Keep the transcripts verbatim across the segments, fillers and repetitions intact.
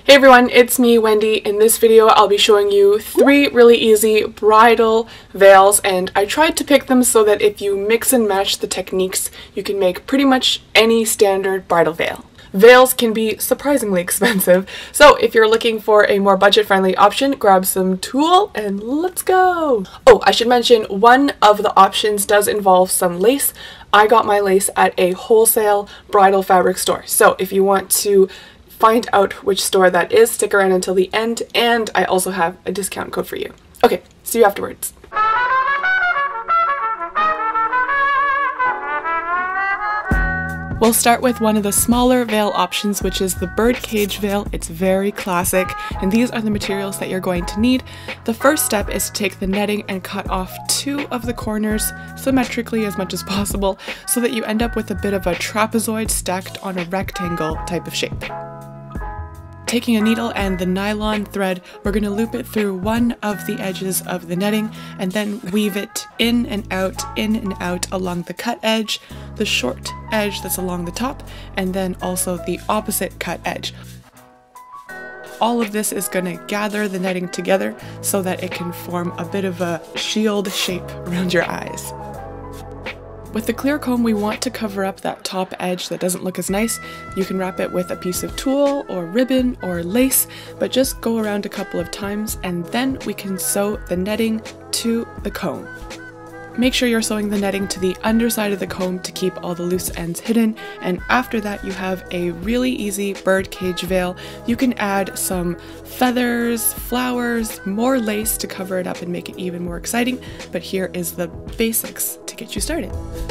Hey everyone, it's me, Wendy. In this video, I'll be showing you three really easy bridal veils, and I tried to pick them so that if you mix and match the techniques, you can make pretty much any standard bridal veil. Veils can be surprisingly expensive, so if you're looking for a more budget-friendly option, grab some tulle and let's go! Oh, I should mention one of the options does involve some lace. I got my lace at a wholesale bridal fabric store, so if you want to find out which store that is, stick around until the end, and I also have a discount code for you. Okay, see you afterwards. We'll start with one of the smaller veil options, which is the birdcage veil. It's very classic, and these are the materials that you're going to need. The first step is to take the netting and cut off two of the corners symmetrically as much as possible so that you end up with a bit of a trapezoid stacked on a rectangle type of shape. Taking a needle and the nylon thread, we're going to loop it through one of the edges of the netting and then weave it in and out, in and out along the cut edge, the short edge that's along the top, and then also the opposite cut edge. All of this is going to gather the netting together so that it can form a bit of a shield shape around your eyes. With the clear comb, we want to cover up that top edge that doesn't look as nice. You can wrap it with a piece of tulle or ribbon or lace, but just go around a couple of times and then we can sew the netting to the comb. Make sure you're sewing the netting to the underside of the comb to keep all the loose ends hidden, and after that you have a really easy birdcage veil. You can add some feathers, flowers, more lace to cover it up and make it even more exciting, but here is the basics to get you started.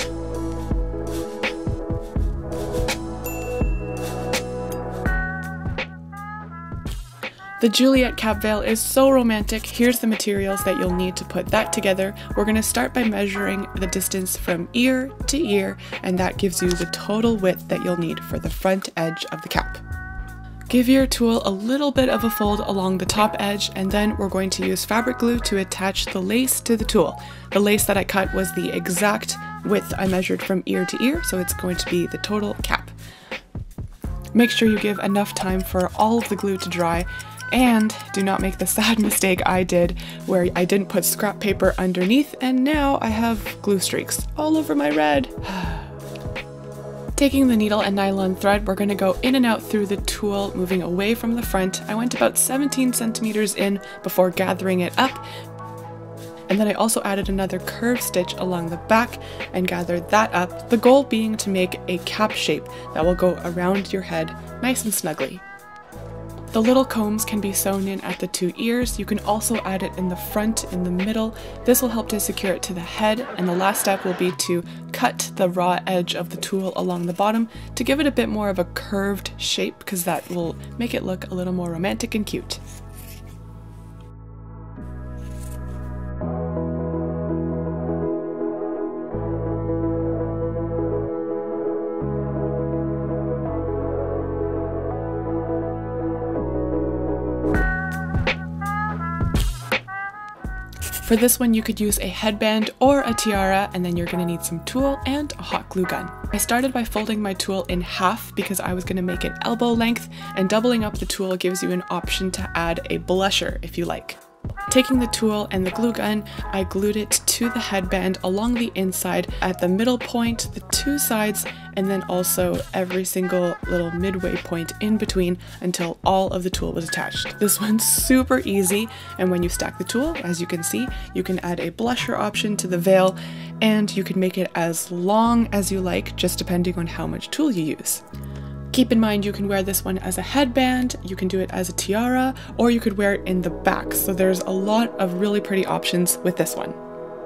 The Juliet cap veil is so romantic. Here's the materials that you'll need to put that together. We're going to start by measuring the distance from ear to ear, and that gives you the total width that you'll need for the front edge of the cap. Give your tulle a little bit of a fold along the top edge, and then we're going to use fabric glue to attach the lace to the tulle. The lace that I cut was the exact width I measured from ear to ear, so it's going to be the total cap. Make sure you give enough time for all of the glue to dry, and do not make the sad mistake I did where I didn't put scrap paper underneath and now I have glue streaks all over my red. Taking the needle and nylon thread, we're going to go in and out through the tulle, moving away from the front. I went about seventeen centimeters in before gathering it up, and then I also added another curved stitch along the back and gathered that up, the goal being to make a cap shape that will go around your head nice and snugly. The little combs can be sewn in at the two ears. You can also add it in the front, in the middle. This will help to secure it to the head, and the last step will be to cut the raw edge of the tulle along the bottom to give it a bit more of a curved shape, because that will make it look a little more romantic and cute. For this one, you could use a headband or a tiara, and then you're going to need some tulle and a hot glue gun. I started by folding my tulle in half because I was going to make it elbow length, and doubling up the tulle gives you an option to add a blusher if you like. Taking the tulle and the glue gun, I glued it to the headband along the inside at the middle point, the two sides, and then also every single little midway point in between until all of the tulle was attached. This one's super easy, and when you stack the tulle, as you can see, you can add a blusher option to the veil, and you can make it as long as you like, just depending on how much tulle you use. Keep in mind you can wear this one as a headband, you can do it as a tiara, or you could wear it in the back, so there's a lot of really pretty options with this one.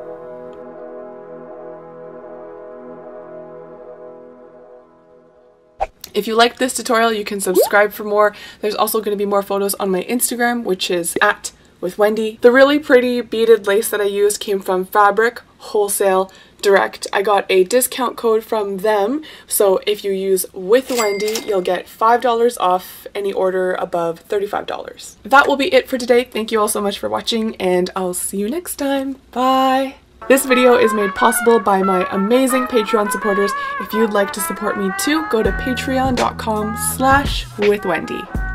If you liked this tutorial, you can subscribe for more. There's also going to be more photos on my Instagram, which is at WITHWENDY. The really pretty beaded lace that I used came from Fabric Wholesale Direct. I got a discount code from them, so if you use WITHWENDY, you'll get five dollars off any order above thirty-five dollars. That will be it for today. Thank you all so much for watching, and I'll see you next time. Bye! This video is made possible by my amazing Patreon supporters. If you'd like to support me too, go to patreon dot com slash withwendy.